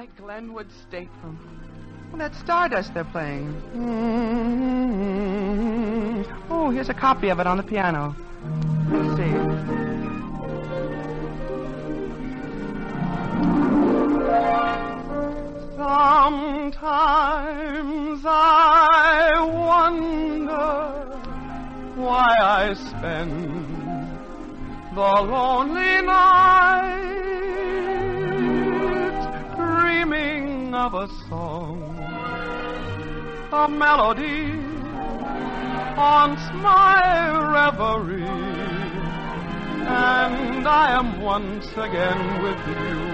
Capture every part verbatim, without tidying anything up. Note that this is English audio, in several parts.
like Glenwood Stateroom. Well, that's Stardust they're playing. Mm-hmm. Oh, here's a copy of it on the piano. Let's see. Sometimes I wonder why I spend the lonely night dreaming of a song, a melody haunts my reverie, and I am once again with you.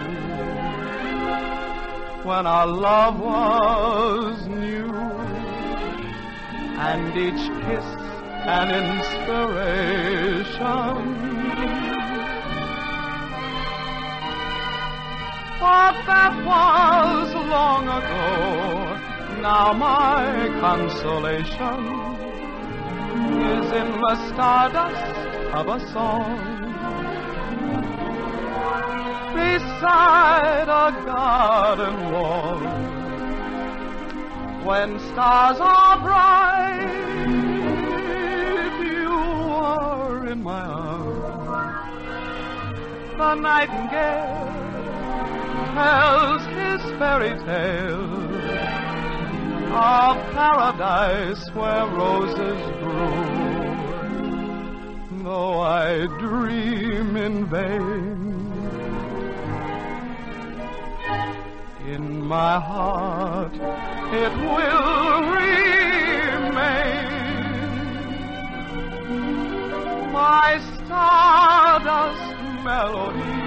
When our love was new, and each kiss an inspiration. But that was long ago. Now my consolation is in the stardust of a song, beside a garden wall. When stars are bright, you are in my arms. The nightingale tells his fairy tale of paradise where roses grow. Though I dream in vain, in my heart it will remain, my stardust melody,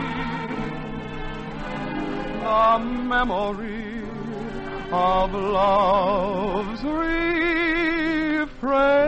a memory of love's refrain.